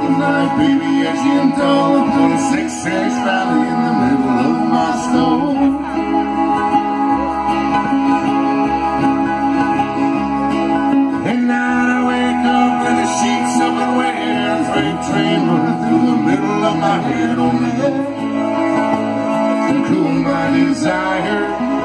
night, baby, as you indulge on a six-inch valley in the middle of my soul. At night I wake up in the sheets of a wet freight train running through the middle of my head, only to cool my desire.